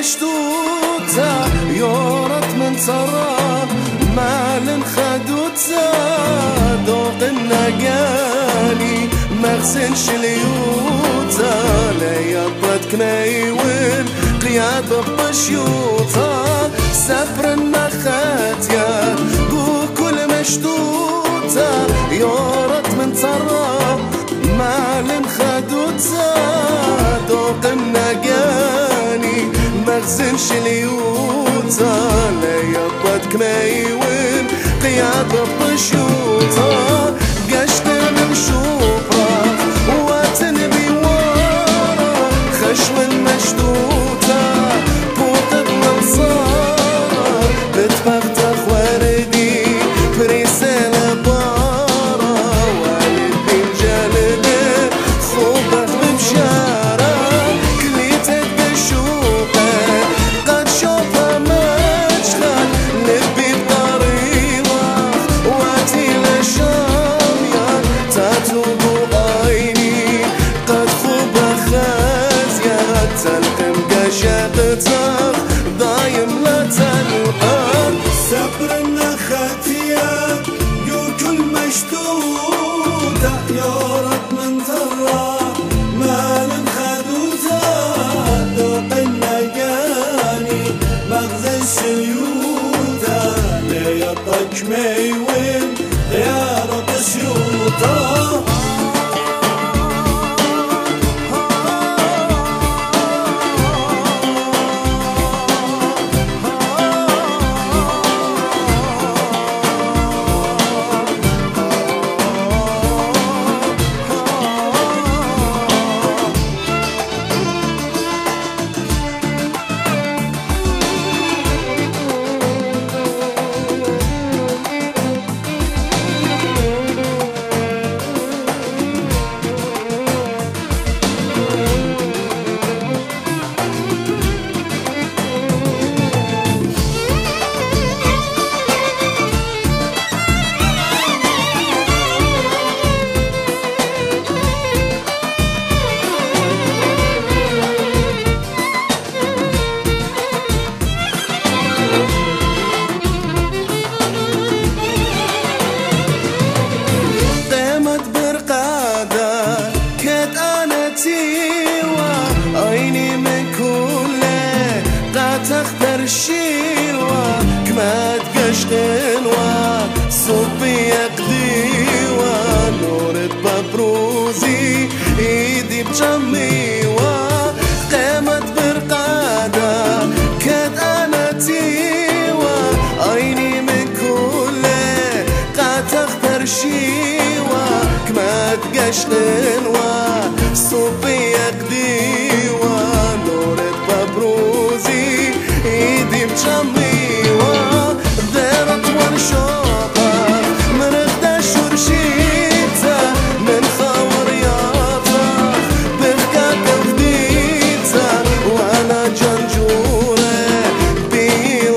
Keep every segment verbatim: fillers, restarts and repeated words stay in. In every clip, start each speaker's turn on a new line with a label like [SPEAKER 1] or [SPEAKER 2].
[SPEAKER 1] مشتوتة يورط من ترى مال خدوتة ذوق النقاني مغسنش ليوتة ليضت كنيون قياد بشيوطة سفر النخات يا كل مشتوتة يورط من ترى مال خدوتة ذوق النقاني مغسنش ليوتة ليضت كنيون قياد بشيوطة قشت ممشوطة وتنبي ورا خشم المشتوتة بوطب منصار بتفختخ وردي بريسالة بارا والدي مجالده خوبه ببشارة كليتك بشوقه قد شوفه مشخل لبي بطريقه واتي لشامية تاتوب عيني قد خوبه خازية تلقم قشاقتك ضايم لا تلقى
[SPEAKER 2] سفر النخاتية يوكل مشتوتة يورط من ترى مال خدوتة ذوق النقاني مغزى الشيوتة ليطك ميوين خيارة شيوطة
[SPEAKER 1] عيني من كله قاتخ الشيوة كما تقشقنوا صوبي يقديوا نور ببروزي ايدي بجميوا قامت برقادة كد انا تيوا عيني من كله قاتخ الشيوة كما تقشقنوا صوبي يقديوا نور ببروزي ايدي بجميوا دارت ورشوقة من اخدى شرشيتة من خاور ياطة بفكاك وفديتة وانا جنجورة بي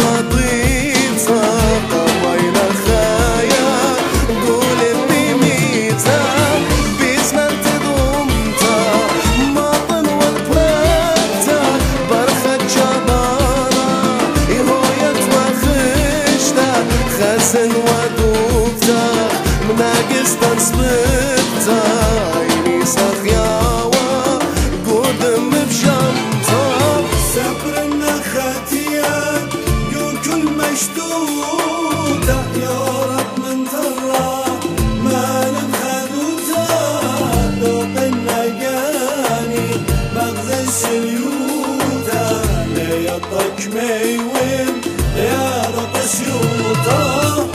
[SPEAKER 1] لطيفة قوينا خايا قولت بميتة بزمن تضمتة ماطن والبراتة برخة جبارة يهويت وخشتة خزن ودوبتة مناقص تنصبتة عيني سخياوة قدم بشمتة
[SPEAKER 2] سفر النخاتية يوكل مشتوتة يورط من ترى مال خدوتة ذوق النقاني مغزى الشيوتة ليطك ميوين خيارة شيوطة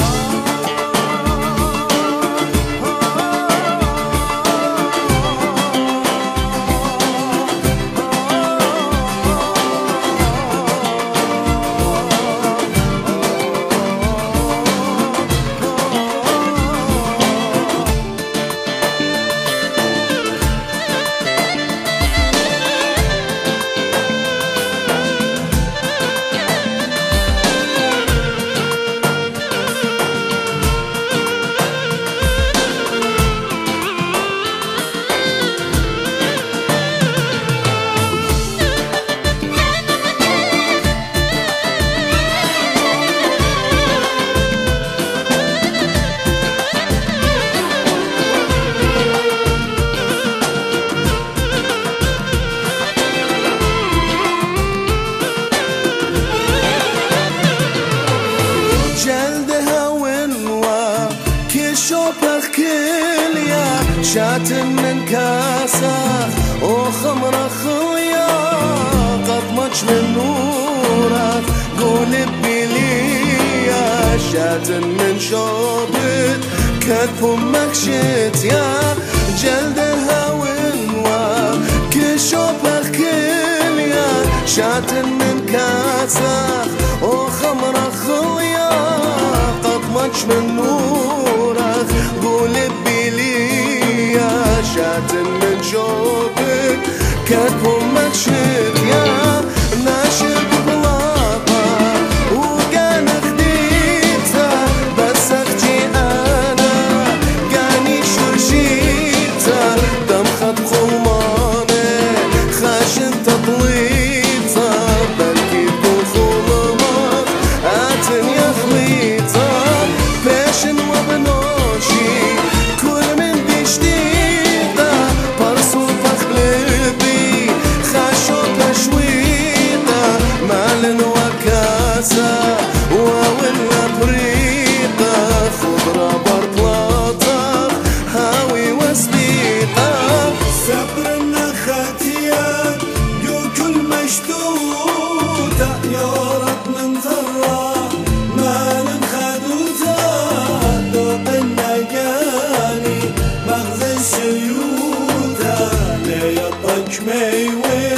[SPEAKER 1] شات من كاسة وخمرة خويا قطمج من نورك قول بليا شات من شوبت كتف امك شت يا جلدها ونوا كشوبك كليا شات من كاسة وخمرة خويا قطمج من نورك قول بليا شات من شوبك كتف امك شت يا ناشد بلاطة وكان خديتها بس اختي انا كاني شرشيتها دم خد خلمانة خاشن تطليتها بلكي تكون خلمات اتن يا خليتها باشن وبنوشي كل من بيشتيقة برسو فخ قلبي خاشو تشويقة مال وكاسة وولا بريقة خضرة برطلاطة هاوي وسبيقة
[SPEAKER 2] صبر النخاتية كل مشدودة يا رب من ذرة مال خدودة دوق النجاني مغزى الشيودة ليطق ميوي